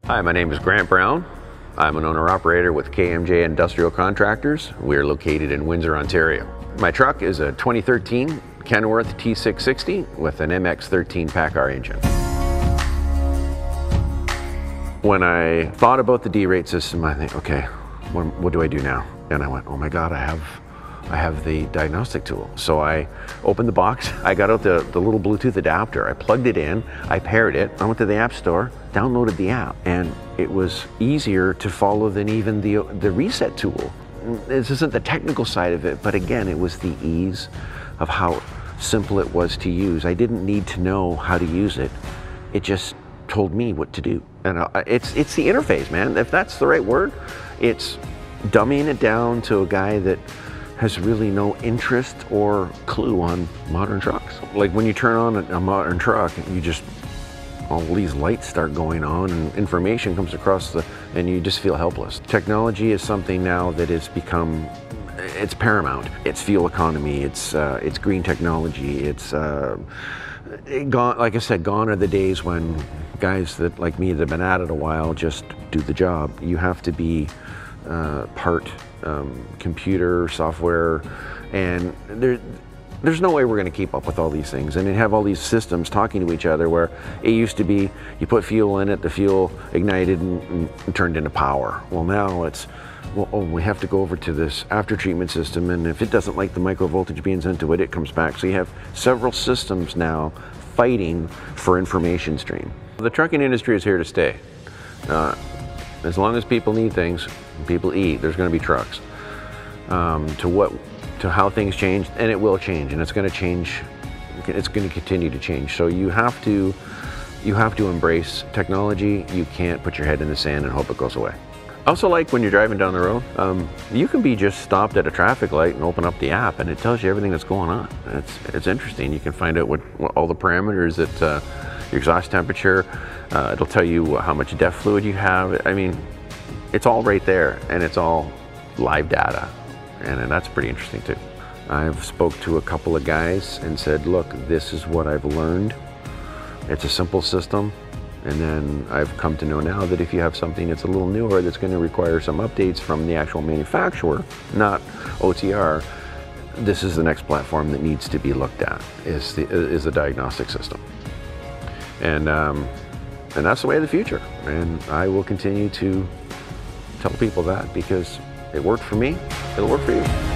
Hi, my name is Grant Brown. I'm an owner-operator with KMJ Industrial Contractors. We're located in Windsor, Ontario. My truck is a 2013 Kenworth T660 with an MX-13 Paccar engine. When I thought about the D-rate system, I think, okay, what do I do now? And I went, oh my God, I have the diagnostic tool. So I opened the box, I got out the little Bluetooth adapter, I plugged it in, I paired it, I went to the App Store, downloaded the app, and it was easier to follow than even the reset tool. This isn't the technical side of it, but again, it was the ease of how simple it was to use. I didn't need to know how to use it. It just told me what to do. And it's the interface, man. If that's the right word, it's dumbing it down to a guy that has really no interest or clue on modern trucks. Like when you turn on a modern truck, you just, all these lights start going on and information comes across and you just feel helpless. Technology is something now that has become, it's paramount. It's fuel economy, it's green technology, it's gone, like I said, gone are the days when guys that like me that have been at it a while just do the job. You have to be part computer, software, and there's no way we're going to keep up with all these things and have all these systems talking to each other, where it used to be you put fuel in it, the fuel ignited and turned into power. Well, now it's, well, oh, we have to go over to this after treatment system, and if it doesn't like the micro voltage being sent to it, it comes back. So you have several systems now fighting for information stream. The trucking industry is here to stay. As long as people need things, people eat, there's going to be trucks. To how things change, and it will change, and it's going to change. It's going to continue to change. So you have to embrace technology. You can't put your head in the sand and hope it goes away. I also like when you're driving down the road, you can be just stopped at a traffic light and open up the app, and it tells you everything that's going on. It's interesting. You can find out what all the parameters that your exhaust temperature. It'll tell you how much DEF fluid you have. I mean, it's all right there, and it's all live data, and that's pretty interesting too. I've spoke to a couple of guys and said, look, this is what I've learned. It's a simple system, and then I've come to know now that if you have something that's a little newer that's going to require some updates from the actual manufacturer, not OTR, this is the next platform that needs to be looked at, is the diagnostic system. And that's the way of the future. And I will continue to tell people that, because it worked for me, it'll work for you.